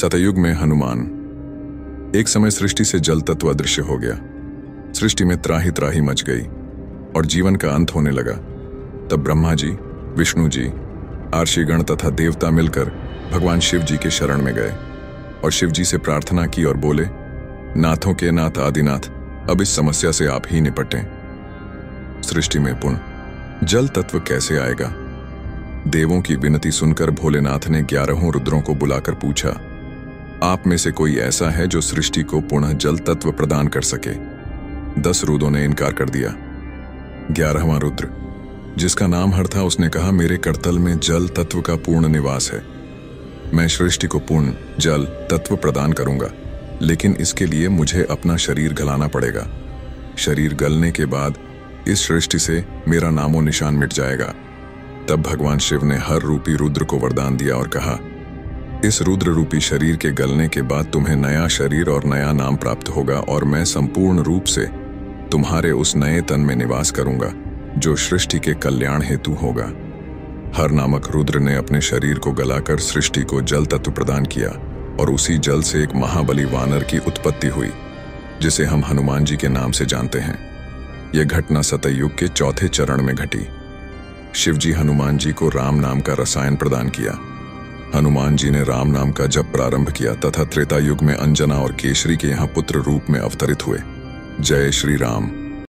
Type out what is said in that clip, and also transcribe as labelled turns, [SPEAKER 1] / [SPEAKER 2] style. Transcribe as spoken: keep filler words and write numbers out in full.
[SPEAKER 1] सतयुग में हनुमान। एक समय सृष्टि से जल तत्व अदृश्य हो गया। सृष्टि में त्राही त्राही मच गई और जीवन का अंत होने लगा। तब ब्रह्मा जी, विष्णु जी, आर्षिगण तथा देवता मिलकर भगवान शिव जी के शरण में गए और शिव जी से प्रार्थना की और बोले, नाथों के नाथ आदिनाथ, अब इस समस्या से आप ही निपटें। सृष्टि में पुण्य जल तत्व कैसे आएगा? देवों की विनती सुनकर भोलेनाथ ने ग्यारहों रुद्रों को बुलाकर पूछा, आप में से कोई ऐसा है जो सृष्टि को पुनः जल तत्व प्रदान कर सके? दस रुद्रों ने इनकार कर दिया। ग्यारहवां रुद्र, जिसका नाम हर था, उसने कहा, मेरे करतल में जल तत्व का पूर्ण निवास है। मैं सृष्टि को पूर्ण जल तत्व प्रदान करूंगा, लेकिन इसके लिए मुझे अपना शरीर गलाना पड़ेगा। शरीर गलने के बाद इस सृष्टि से मेरा नामो निशान मिट जाएगा। तब भगवान शिव ने हर रूपी रुद्र को वरदान दिया और कहा, इस रुद्र रूपी शरीर के गलने के बाद तुम्हें नया शरीर और नया नाम प्राप्त होगा और मैं संपूर्ण रूप से तुम्हारे उस नए तन में निवास करूंगा जो सृष्टि के कल्याण हेतु होगा। हर नामक रुद्र ने अपने शरीर को गलाकर सृष्टि को जल तत्व प्रदान किया और उसी जल से एक महाबली वानर की उत्पत्ति हुई, जिसे हम हनुमान जी के नाम से जानते हैं। यह घटना सतयुग के चौथे चरण में घटी। शिव जी हनुमान जी को राम नाम का रसायन प्रदान किया। हनुमान जी ने राम नाम का जप प्रारंभ किया तथा त्रेता युग में अंजना और केसरी के यहाँ पुत्र रूप में अवतरित हुए। जय श्री राम।